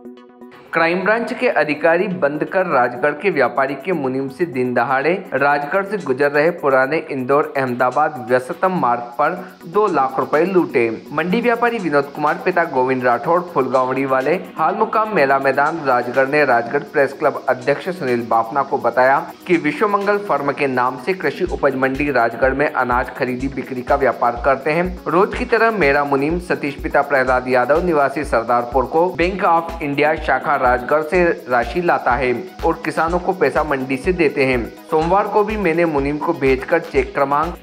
Crime branch के अधिकारी बंद कर राजगढ़ के व्यापारी के मुनीम से दिन दहाड़े राजगढ़ से गुजर रहे पुराने इंदौर अहमदाबाद व्यस्ततम मार्ग पर 2 लाख रुपए लूटे। मंडी व्यापारी विनोद कुमार पिता गोविंद राठौड़ फुलगावड़ी वाले हाल मुकाम मेला मैदान राजगढ़ ने राजगढ़ प्रेस क्लब अध्यक्ष सुनील बाफना को बताया कि विश्व मंगल फर्म के नाम से कृषि उपज मंडी राजगढ़ में अनाज खरीदी बिक्री का व्यापार करते हैं। रोज की तरह मेरा मुनीम सतीश पिता प्रहलाद यादव निवासी सरदारपुर को बैंक ऑफ इंडिया शाखा राजगढ़ से राशि लाता है और किसानों को पैसा मंडी से देते हैं। सोमवार को भी मैंने मुनीम को भेजकर चेक क्रमांक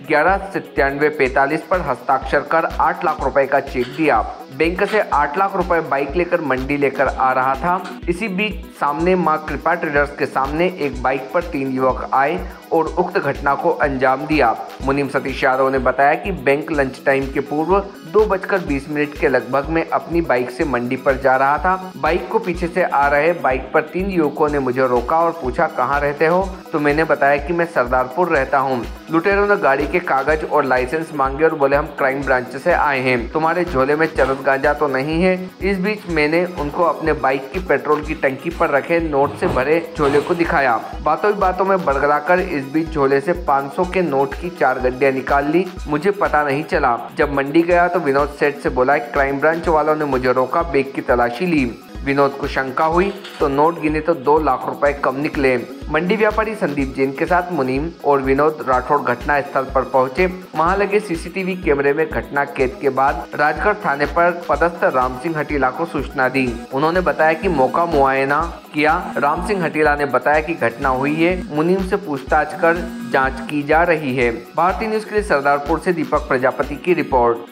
119745 पर हस्ताक्षर कर 8 लाख रुपए का चेक दिया। बैंक से 8 लाख रुपए बाइक लेकर मंडी लेकर आ रहा था। इसी बीच सामने मां कृपा ट्रेडर्स के सामने एक बाइक पर 3 युवक आए और उक्त घटना को अंजाम दिया। मुनीम सतीश यादव ने बताया कि बैंक लंच टाइम के पूर्व 2:20 के लगभग में अपनी बाइक से मंडी पर जा रहा था। बाइक को पीछे से आ रहे बाइक पर 3 युवकों ने मुझे रोका और पूछा कहाँ रहते हो, तो मैंने बताया कि मैं सरदारपुर रहता हूँ। लुटेरों ने गाड़ी के कागज और लाइसेंस मांगे और बोले हम क्राइम ब्रांच से आए हैं, तुम्हारे झोले में चरस गांजा तो नहीं है। इस बीच मैंने उनको अपने बाइक की पेट्रोल की टंकी पर रखे नोट से भरे झोले को दिखाया। बातों ही बातों में बड़बड़ाकर इस बीच झोले से 500 के नोट की 4 गड्डियां निकाल ली। मुझे पता नहीं चला। जब मंडी गया तो विनोद सेठ से बोला क्राइम ब्रांच वालों ने मुझे रोका, बैग की तलाशी ली। विनोद को शंका हुई तो नोट गिने तो 2 लाख रुपए कम निकले। मंडी व्यापारी संदीप जैन के साथ मुनीम और विनोद राठौड़ घटना स्थल पर पहुंचे। वहां लगे सीसीटीवी कैमरे में घटना कैद के बाद राजगढ़ थाने पर पदस्थ राम सिंह हटीला को सूचना दी। उन्होंने बताया कि मौका मुआयना किया। राम सिंह हटीला ने बताया कि घटना हुई है, मुनीम से पूछताछ कर जाँच की जा रही है। भारतीय न्यूज के लिए सरदारपुर से दीपक प्रजापति की report.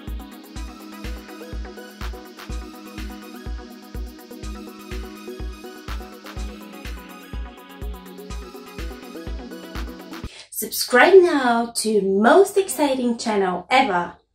Subscribe now to most exciting channel ever.